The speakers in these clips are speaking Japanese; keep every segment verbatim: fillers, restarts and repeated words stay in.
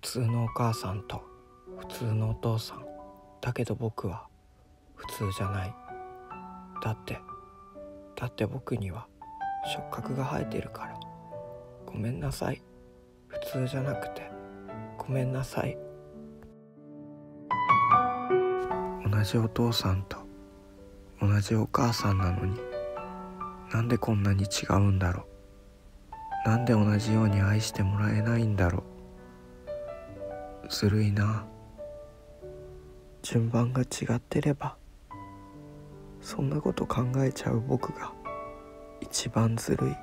通のお母さんと普通のお父さんだけど僕は普通じゃない。だってだって僕には触覚が生えてるから。ごめんなさい。普通じゃなくてごめんなさい。同じお父さんと同じお母さんなのに、なんでこんなに違うんだろう。なんで同じように愛してもらえないんだろう。ずるいな。順番が違ってればそんなこと考えちゃう僕が一番ずるい。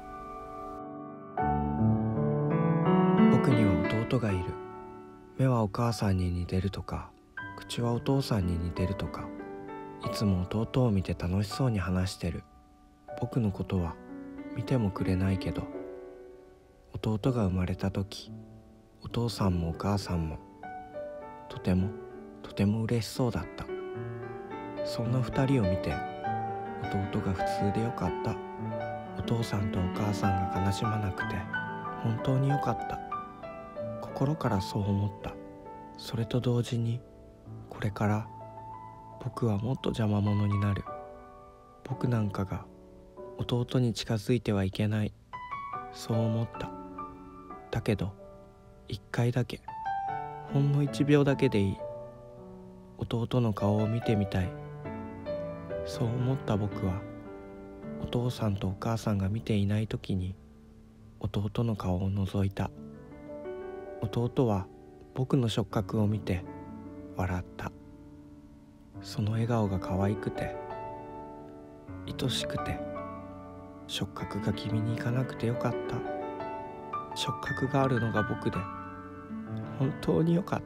僕には弟がいる。目はお母さんに似てるとか、口はお父さんに似てるとか、いつも弟を見て楽しそうに話してる。僕のことは見てもくれないけど、弟が生まれた時、お父さんもお母さんもとてもとても嬉しそうだった。そんな二人を見て、弟が普通でよかった。お父さんとお母さんが悲しまなくて本当によかった。心からそう思った。それと同時に、これから僕はもっと邪魔者になる。僕なんかが弟に近づいてはいけない、そう思った。だけど一回だけ、ほんの一秒だけでいい。弟の顔を見てみたい。そう思った僕は、お父さんとお母さんが見ていない時に弟の顔を覗いた。弟は僕の触覚を見て笑った。その笑顔が可愛くて愛しくて、触覚が君に行かなくてよかった。触覚があるのが僕で本当によかった。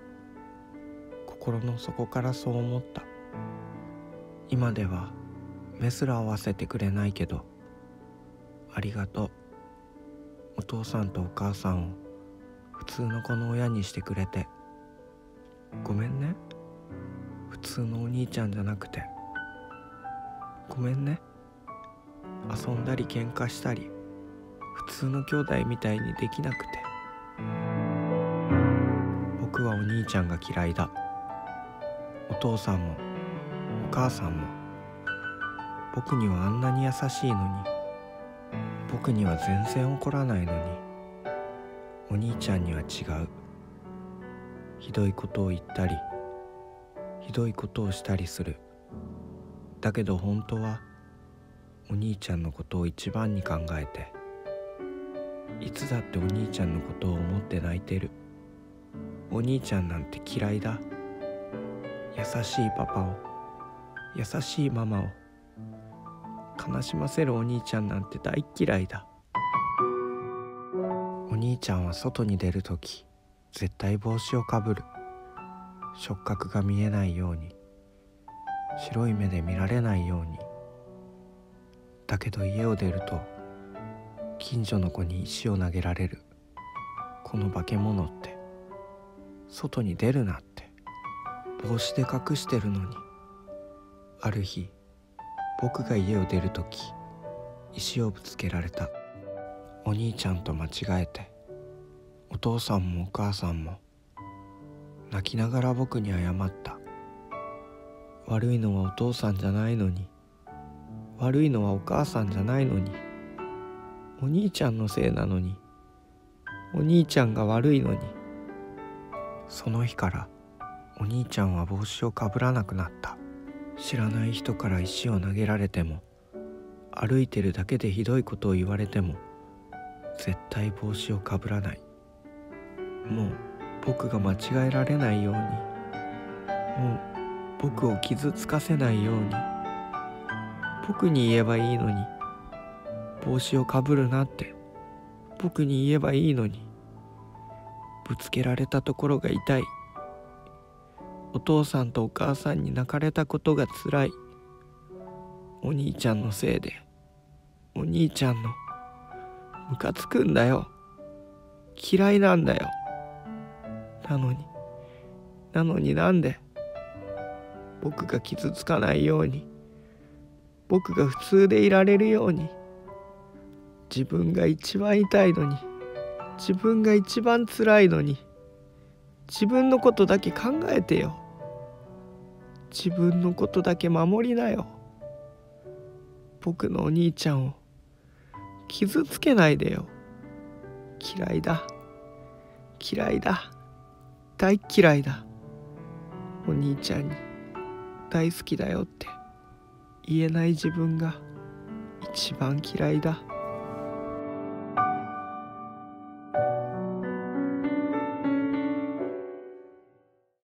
心の底からそう思った。今では目すら合わせてくれないけど、ありがとう。お父さんとお母さんを普通の子の親にしてくれて。ごめんね。普通のお兄ちゃんじゃなくて。ごめんね。遊んだり喧嘩したり、普通の兄弟みたいにできなくて。僕はお兄ちゃんが嫌いだ。お父さんもお母さんも。僕にはあんなに優しいのに、僕には全然怒らないのに、お兄ちゃんには違う。ひどいことを言ったり、ひどいことをしたりする。だけど本当はお兄ちゃんのことを一番に考えて、いつだってお兄ちゃんのことを思って泣いてる。お兄ちゃんなんて嫌いだ。優しいパパを、優しいママを悲しませるお兄ちゃんなんて大嫌いだ。お兄ちゃんは外に出るとき絶対帽子をかぶる。触覚が見えないように、白い目で見られないように。だけど家を出ると近所の子に石を投げられる。この化け物って、外に出るなって帽子で隠してるのに。ある日、僕が家を出るとき石をぶつけられた。お兄ちゃんと間違えて、お父さんもお母さんも泣きながら僕に謝った。悪いのはお父さんじゃないのに、悪いのはお母さんじゃないのに、お兄ちゃんのせいなのに、お兄ちゃんが悪いのに。その日からお兄ちゃんは帽子をかぶらなくなった。知らない人から石を投げられても、歩いてるだけでひどいことを言われても、絶対帽子をかぶらない。もう僕が間違えられないように、もう僕を傷つかせないように。僕に言えばいいのに、帽子をかぶるなって僕に言えばいいのに。ぶつけられたところが痛い。お父さんとお母さんに泣かれたことがつらい。お兄ちゃんのせいで、お兄ちゃんのムカつくんだよ。嫌いなんだよ。なのになのになんで僕が傷つかないように、僕が普通でいられるように。自分が一番痛いのに、自分が一番辛いのに、 自分のことだけ考えてよ。自分のことだけ守りなよ。僕のお兄ちゃんを傷つけないでよ。嫌いだ嫌いだ大嫌いだ。お兄ちゃんに大好きだよって言えない自分が一番嫌いだ。